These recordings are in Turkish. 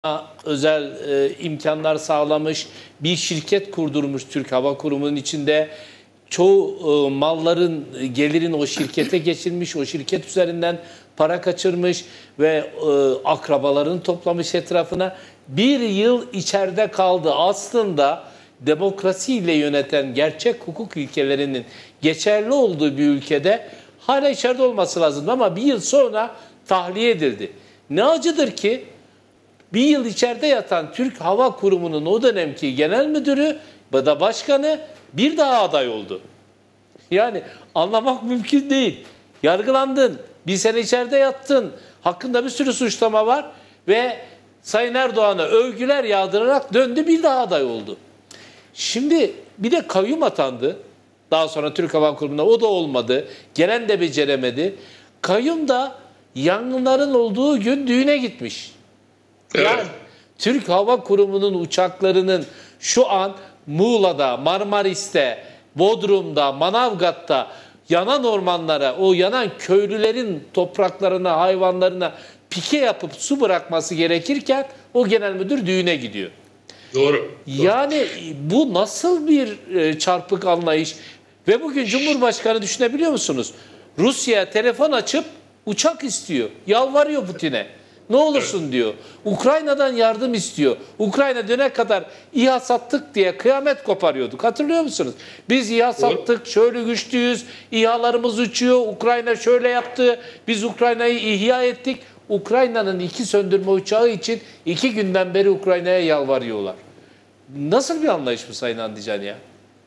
özel imkanlar sağlamış, bir şirket kurdurmuş Türk Hava Kurumu'nun içinde. Çoğu malların, gelirin o şirkete geçirmiş, o şirket üzerinden para kaçırmış ve akrabalarını toplamış etrafına. Bir yıl içeride kaldı. Aslında demokrasiyle yöneten gerçek hukuk ilkelerinin geçerli olduğu bir ülkede hala içeride olması lazım ama bir yıl sonra tahliye edildi. Ne acıdır ki bir yıl içeride yatan Türk Hava Kurumu'nun o dönemki genel müdürü ya da başkanı bir daha aday oldu. Yani anlamak mümkün değil. Yargılandın, bir sene içeride yattın, hakkında bir sürü suçlama var ve Sayın Erdoğan'a övgüler yağdırarak döndü bir daha aday oldu. Şimdi bir de kayyum atandı. Daha sonra Türk Hava Kurumu'na o da olmadı. Gelen de beceremedi. Kayyum da yangınların olduğu gün düğüne gitmiş. Evet. Yani Türk Hava Kurumu'nun uçaklarının şu an Muğla'da, Marmaris'te, Bodrum'da, Manavgat'ta yanan ormanlara, o yanan köylülerin topraklarına, hayvanlarına pike yapıp su bırakması gerekirken o genel müdür düğüne gidiyor. Doğru. Yani bu nasıl bir çarpık anlayış? Ve bugün Cumhurbaşkanı düşünebiliyor musunuz? Rusya'ya telefon açıp uçak istiyor. Yalvarıyor Putin'e. Ne olursun diyor. Ukrayna'dan yardım istiyor. Ukrayna döne kadar İHA sattık diye kıyamet koparıyorduk. Hatırlıyor musunuz? Biz İHA sattık, şöyle güçlüyüz, İHA'larımız uçuyor, Ukrayna şöyle yaptı, biz Ukrayna'yı ihya ettik. Ukrayna'nın 2 söndürme uçağı için 2 günden beri Ukrayna'ya yalvarıyorlar. Nasıl bir anlayış bu Sayın Andican ya?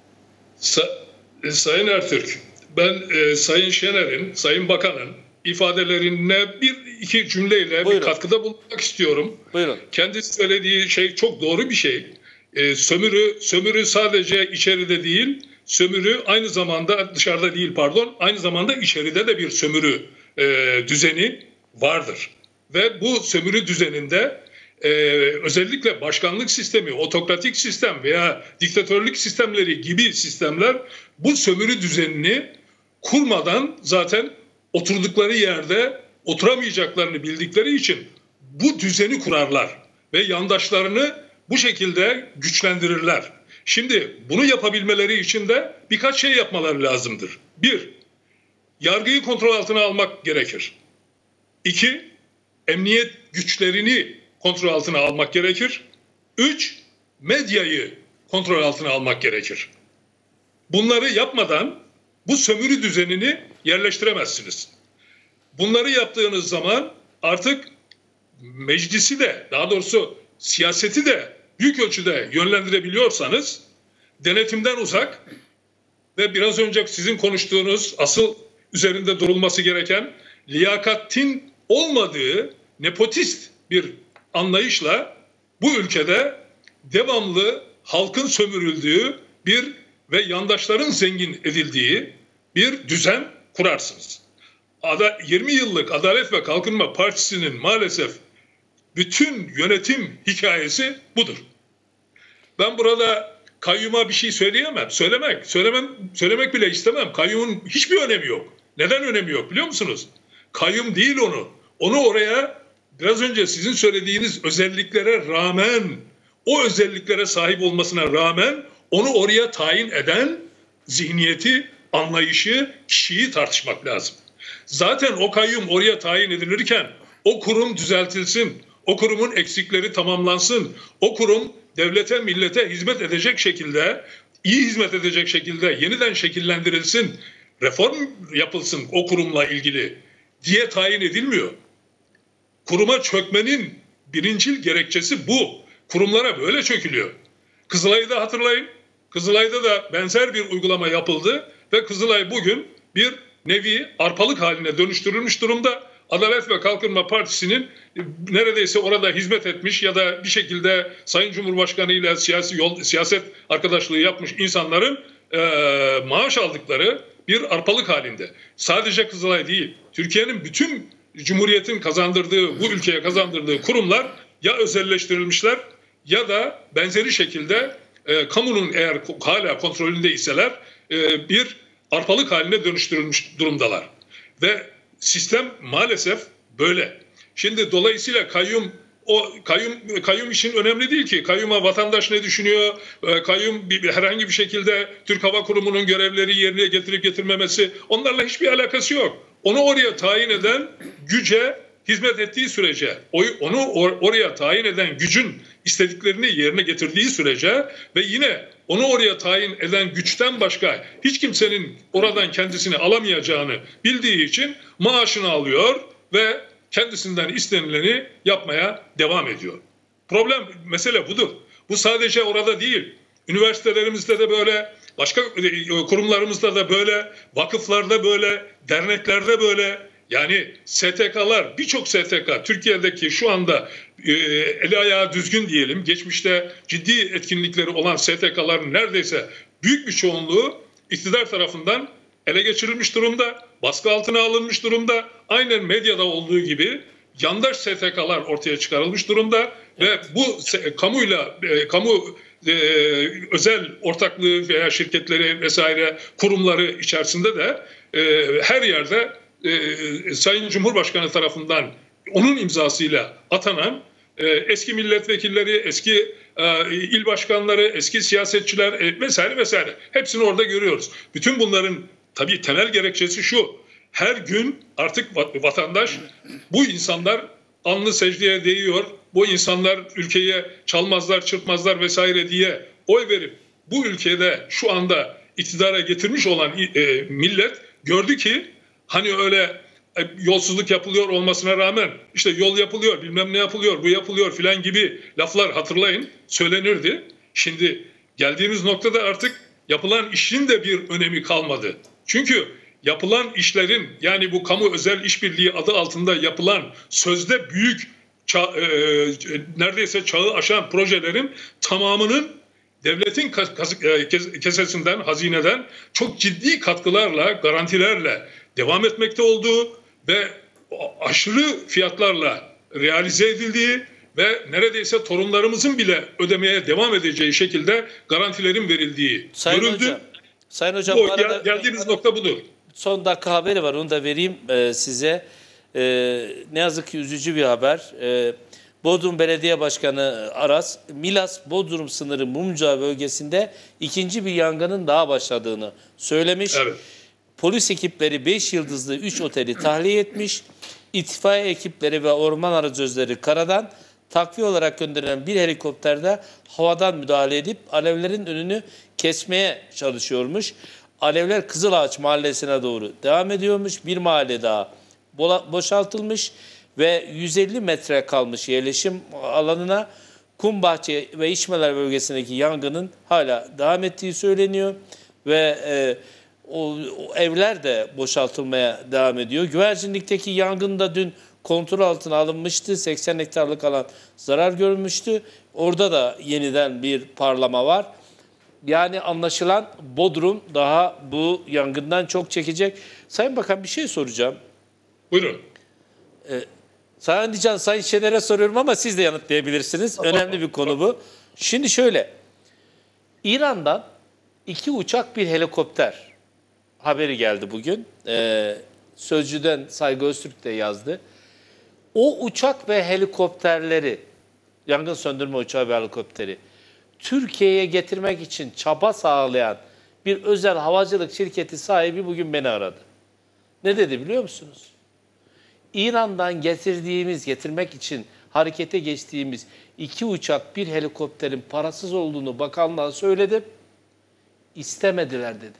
Sayın Ertürk, ben Sayın Şener'in, Sayın Bakan'ın ifadelerine bir iki cümleyle bir katkıda bulunmak istiyorum. Buyurun. Kendisi söylediği şey çok doğru bir şey. Sömürü sadece içeride değil, sömürü aynı zamanda dışarıda değil pardon, aynı zamanda içeride de bir sömürü düzeni vardır. Ve bu sömürü düzeninde özellikle başkanlık sistemi, otokratik sistem veya diktatörlük sistemleri gibi sistemler bu sömürü düzenini kurmadan zaten oturdukları yerde oturamayacaklarını bildikleri için bu düzeni kurarlar ve yandaşlarını bu şekilde güçlendirirler. Şimdi bunu yapabilmeleri için de birkaç şey yapmaları lazımdır. 1. Yargıyı kontrol altına almak gerekir. 2. Emniyet güçlerini kontrol altına almak gerekir. 3. Medyayı kontrol altına almak gerekir. Bunları yapmadan bu sömürü düzenini yerleştiremezsiniz. Bunları yaptığınız zaman artık meclisi de, daha doğrusu siyaseti de büyük ölçüde yönlendirebiliyorsanız denetimden uzak ve biraz önce sizin konuştuğunuz asıl üzerinde durulması gereken liyakatin olmadığı nepotist bir anlayışla bu ülkede devamlı halkın sömürüldüğü bir ve yandaşların zengin edildiği bir düzen kurarsınız. 20 yıllık Adalet ve Kalkınma Partisi'nin maalesef bütün yönetim hikayesi budur. Ben burada kayyuma bir şey söyleyemem. Söylemek bile istemem. Kayyumun hiçbir önemi yok. Neden önemi yok biliyor musunuz? Kayyum değil onu. Onu oraya biraz önce sizin söylediğiniz özelliklere rağmen, o özelliklere sahip olmasına rağmen onu oraya tayin eden zihniyeti, anlayışı, kişiyi tartışmak lazım. Zaten o kayyum oraya tayin edilirken o kurum düzeltilsin, o kurumun eksikleri tamamlansın, o kurum devlete, millete hizmet edecek şekilde, iyi hizmet edecek şekilde yeniden şekillendirilsin, reform yapılsın o kurumla ilgili diye tayin edilmiyor. Kuruma çökmenin birincil gerekçesi bu. Kurumlara böyle çökülüyor. Kızılay'da hatırlayın. Kızılay'da da benzer bir uygulama yapıldı ve Kızılay bugün bir nevi arpalık haline dönüştürülmüş durumda. Adalet ve Kalkınma Partisi'nin neredeyse orada hizmet etmiş ya da bir şekilde Sayın Cumhurbaşkanı ile siyaset arkadaşlığı yapmış insanların maaş aldıkları bir arpalık halinde. Sadece Kızılay değil, Türkiye'nin bütün Cumhuriyet'in kazandırdığı, bu ülkeye kazandırdığı kurumlar ya özelleştirilmişler ya da benzeri şekilde kamunun eğer hala kontrolündeyseler bir arpalık haline dönüştürülmüş durumdalar. Ve sistem maalesef böyle. Şimdi dolayısıyla kayyum o kayyum işin önemli değil ki. Kayyuma vatandaş ne düşünüyor? Kayyum herhangi bir şekilde Türk Hava Kurumu'nun görevleri yerine getirip getirmemesi, onlarla hiçbir alakası yok. Onu oraya tayin eden güce hizmet ettiği sürece, onu oraya tayin eden gücün istediklerini yerine getirdiği sürece ve yine onu oraya tayin eden güçten başka hiç kimsenin oradan kendisini alamayacağını bildiği için maaşını alıyor ve kendisinden istenileni yapmaya devam ediyor. Mesele budur. Bu sadece orada değil. Üniversitelerimizde de böyle, başka kurumlarımızda da böyle, vakıflarda böyle, derneklerde böyle. Yani STK'lar, birçok STK, Türkiye'deki şu anda eli ayağı düzgün diyelim, geçmişte ciddi etkinlikleri olan STK'ların neredeyse büyük bir çoğunluğu iktidar tarafından ele geçirilmiş durumda, baskı altına alınmış durumda. Aynen medyada olduğu gibi yandaş STK'lar ortaya çıkarılmış durumda ve bu kamu özel ortaklığı veya şirketleri vesaire kurumları içerisinde de her yerde Sayın Cumhurbaşkanı tarafından onun imzasıyla atanan eski milletvekilleri, eski il başkanları, eski siyasetçiler vesaire vesaire hepsini orada görüyoruz. Bütün bunların tabii temel gerekçesi şu: her gün artık vatandaş, bu insanlar alnı secdeye değiyor, bu insanlar ülkeye çalmazlar, çırpmazlar vesaire diye oy verip bu ülkede şu anda iktidara getirmiş olan millet gördü ki hani öyle yolsuzluk yapılıyor olmasına rağmen işte yol yapılıyor, bilmem ne yapılıyor, bu yapılıyor filan gibi laflar, hatırlayın, söylenirdi. Şimdi geldiğimiz noktada artık yapılan işin de bir önemi kalmadı. Çünkü yapılan işlerin, yani bu kamu özel işbirliği adı altında yapılan sözde büyük neredeyse çağı aşan projelerin tamamının devletin kesesinden, hazineden çok ciddi katkılarla, garantilerle devam etmekte olduğu ve aşırı fiyatlarla realize edildiği ve neredeyse torunlarımızın bile ödemeye devam edeceği şekilde garantilerin verildiği görüldü. Sayın Hocam, bu arada geldiğimiz nokta budur. Son dakika haberi var, onu da vereyim size. Ne yazık ki üzücü bir haber. Bodrum Belediye Başkanı Aras, Milas-Bodrum sınırı Mumca bölgesinde ikinci bir yangının daha başladığını söylemiş. Evet. Polis ekipleri 5 yıldızlı 3 oteli tahliye etmiş. İtfaiye ekipleri ve orman aracıları karadan, takviye olarak gönderilen bir helikopterde havadan müdahale edip alevlerin önünü kesmeye çalışıyormuş. Alevler Kızılağaç mahallesine doğru devam ediyormuş. Bir mahalle daha boşaltılmış ve 150 metre kalmış yerleşim alanına Kumbahçe ve İçmeler bölgesindeki yangının hala devam ettiği söyleniyor ve o evler de boşaltılmaya devam ediyor. Güvercinlik'teki yangın da dün kontrol altına alınmıştı. 80 hektarlık alan zarar görmüştü. Orada da yeniden bir parlama var. Yani anlaşılan Bodrum daha bu yangından çok çekecek. Sayın Bakan, bir şey soracağım. Buyurun. Sayın Şener'e soruyorum ama siz de yanıtlayabilirsiniz. Önemli bir konu bu. Şimdi şöyle, İran'dan 2 uçak, bir helikopter haberi geldi bugün. Sözcü'den Saygı Öztürk de yazdı. O uçak ve helikopterleri, yangın söndürme uçağı ve helikopteri Türkiye'ye getirmek için çaba sağlayan bir özel havacılık şirketi sahibi bugün beni aradı. Ne dedi biliyor musunuz? İran'dan getirmek için harekete geçtiğimiz 2 uçak, bir helikopterin parasız olduğunu bakanlığa söyledim. İstemediler dedi.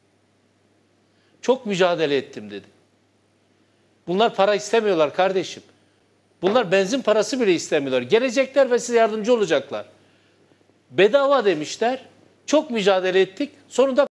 Çok mücadele ettim dedi. Bunlar para istemiyorlar kardeşim. Bunlar benzin parası bile istemiyorlar. Gelecekler ve size yardımcı olacaklar. Bedava demişler. Çok mücadele ettik. Sonunda